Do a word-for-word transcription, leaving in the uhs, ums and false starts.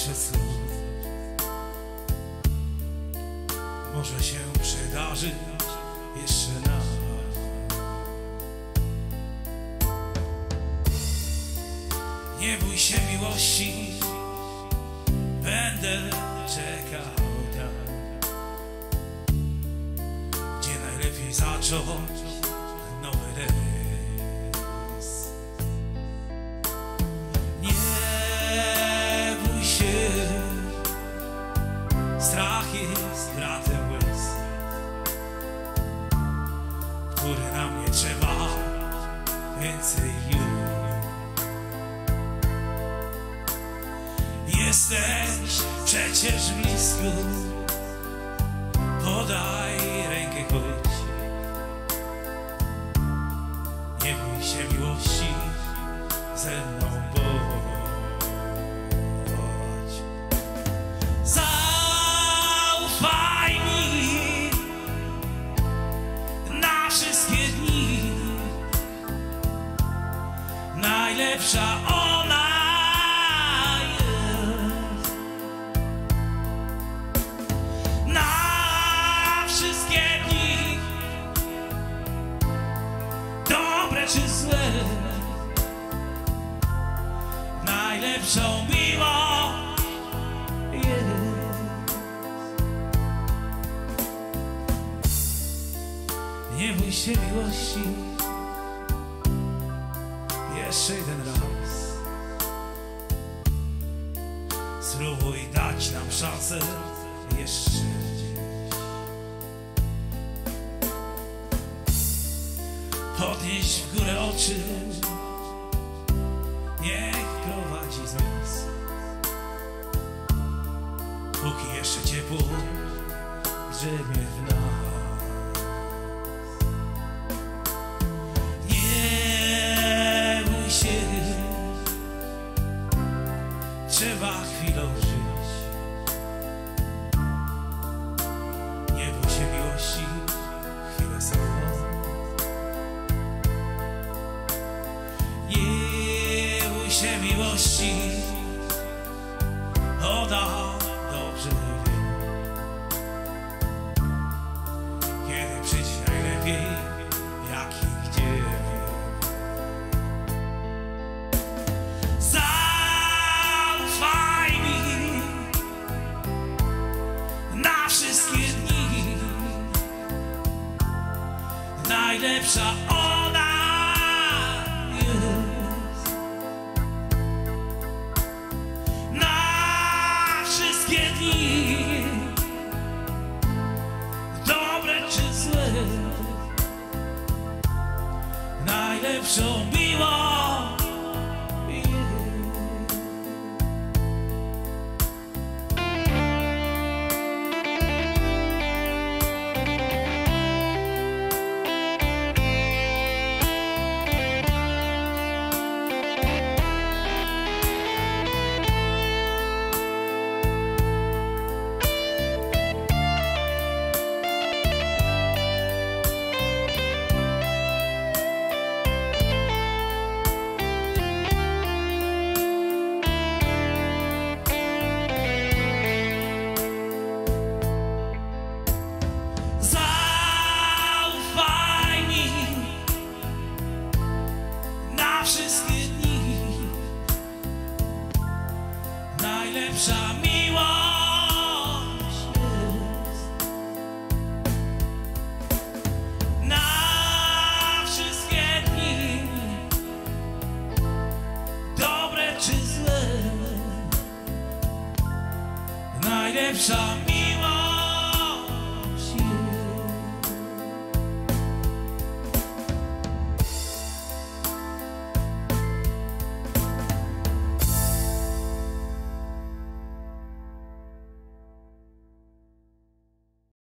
słów. Może się przydarzy jeszcze nas. Nie bój się miłości, będę czekał tam, gdzie najlepiej zacząć nowy rejs. Nie bój się, strach jest bratem łez, który na mnie trzeba więcej już. Jesteś przecież blisko, podaj rękę choć. Nie bój się miłości, ze mną bądź. Zaufaj mi na wszystkie dni, najlepsza ona. Czy złe, najlepszą miłość jest. Nie bój się miłości, jeszcze jeden raz. Spróbuj dać nam szansę jeszcze dziś. Podnieś w górę oczy, niech prowadzi z nas, póki jeszcze ciepło drzemie w nas. Nie bój się, trzeba chwilą żyć. Nie bój się miłości, chwilę samą. Nie bój się miłości, ona dobrze wie, kiedy przyjdzie najlepiej, jak i gdzie. Zaufaj mi na wszystkie dni, najlepsza ona. Dobre czy złe, najlepszą miłość. Wszystkie dni, najlepsza miłość jest. Na wszystkie dni, dobre czy złe, najlepsza